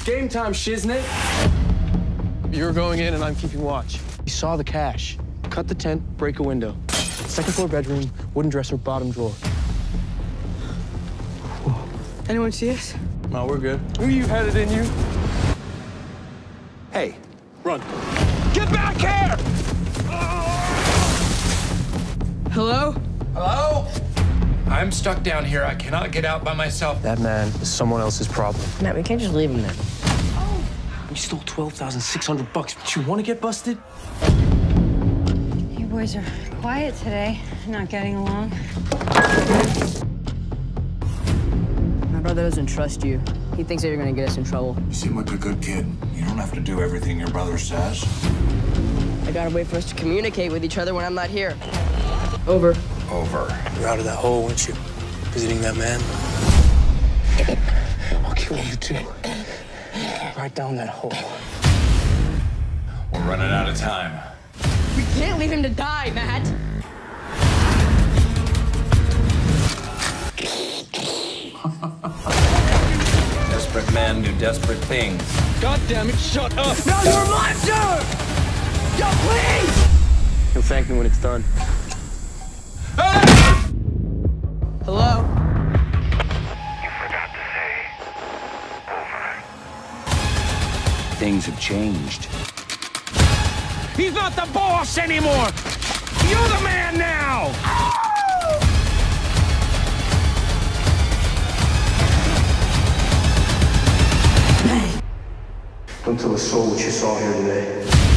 Game time, shiznit. You're going in and I'm keeping watch. You saw the cash. Cut the tent, break a window. Second floor bedroom, wooden dresser, bottom drawer. Whoa. Anyone see us? No, we're good. Who you headed in, you? Hey, run. Get back here! Hello? Hello? I'm stuck down here. I cannot get out by myself. That man is someone else's problem. Matt, we can't just leave him there. You stole $12,600, but you want to get busted? You boys are quiet today, not getting along. My brother doesn't trust you. He thinks that you're gonna get us in trouble. You seem like a good kid. You don't have to do everything your brother says. I gotta wait for us to communicate with each other when I'm not here. Over. Over. You're out of that hole, weren't you? Visiting that man? I'll kill you too. Right down that hole. We're running out of time. We can't leave him to die, Matt. Desperate men do desperate things. God damn it, shut up! No, you're a monster! Yo, please! You'll thank me when it's done. Hello? You forgot to say over. Things have changed. He's not the boss anymore! You're the man now! Don't tell a soul what you saw here today.